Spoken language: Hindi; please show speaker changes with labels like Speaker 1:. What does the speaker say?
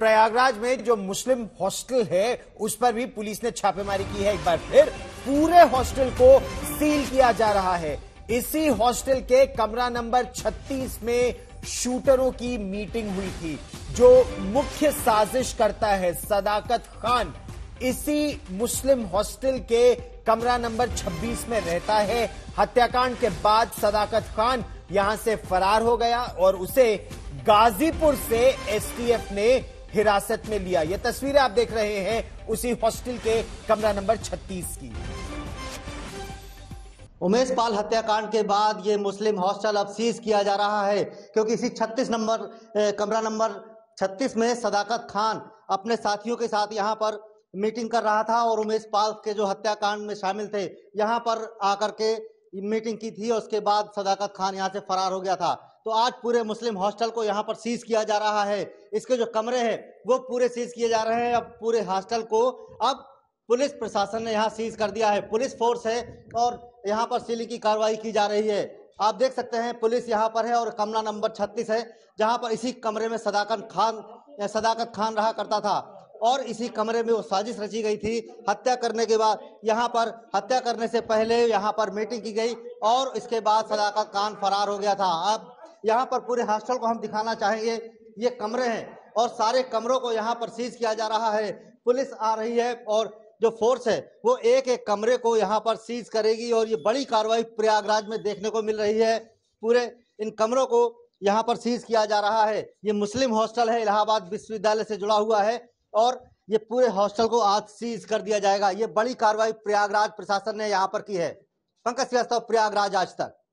Speaker 1: प्रयागराज में जो मुस्लिम हॉस्टल है उस पर भी पुलिस ने छापेमारी की है। एक बार फिर पूरे हॉस्टल को सील किया जा रहा है। इसी हॉस्टल के कमरा नंबर 36 में शूटरों की मीटिंग हुई थी। जो मुख्य साजिश करता है सदाकत खान, इसी मुस्लिम हॉस्टल के कमरा नंबर 26 में रहता है। हत्याकांड के बाद सदाकत खान यहां से फरार हो गया और उसे गाजीपुर से एसटीएफ ने हिरासत में लिया। ये तस्वीरें आप देख रहे हैं उसी हॉस्टल के कमरा नंबर 36 की।
Speaker 2: उमेश पाल हत्याकांड के बाद ये मुस्लिम हॉस्टल अब सीज किया जा रहा है, क्योंकि इसी 36 नंबर कमरा नंबर 36 में सदाकत खान अपने साथियों के साथ यहां पर मीटिंग कर रहा था और उमेश पाल के जो हत्याकांड में शामिल थे यहां पर आकर के मीटिंग की थी और उसके बाद सदाकत खान यहां से फरार हो गया था। तो आज पूरे मुस्लिम हॉस्टल को यहां पर सीज किया जा रहा है। इसके जो कमरे हैं वो पूरे सीज किए जा रहे हैं। अब पूरे हॉस्टल को अब पुलिस प्रशासन ने यहाँ सीज कर दिया है। पुलिस फोर्स है और यहाँ पर सीलिंग की कार्रवाई की जा रही है। आप देख सकते हैं पुलिस यहाँ पर है और कमरा नंबर 36 है, जहाँ पर इसी कमरे में सदाकत खान रहा करता था और इसी कमरे में वो साजिश रची गई थी। हत्या करने के बाद यहाँ पर हत्या करने से पहले यहाँ पर मीटिंग की गई और इसके बाद सदाकत खान फरार हो गया था। अब यहाँ पर पूरे हॉस्टल को हम दिखाना चाहेंगे। ये कमरे हैं और सारे कमरों को यहाँ पर सीज किया जा रहा है। पुलिस आ रही है और जो फोर्स है वो एक एक कमरे को यहाँ पर सीज करेगी और ये बड़ी कार्रवाई प्रयागराज में देखने को मिल रही है। पूरे इन कमरों को यहाँ पर सीज किया जा रहा है। ये मुस्लिम हॉस्टल है, इलाहाबाद विश्वविद्यालय से जुड़ा हुआ है और ये पूरे हॉस्टल को आज सीज कर दिया जाएगा। ये बड़ी कार्रवाई प्रयागराज प्रशासन ने यहाँ पर की है। पंकज श्रीवास्तव, प्रयागराज आज तक।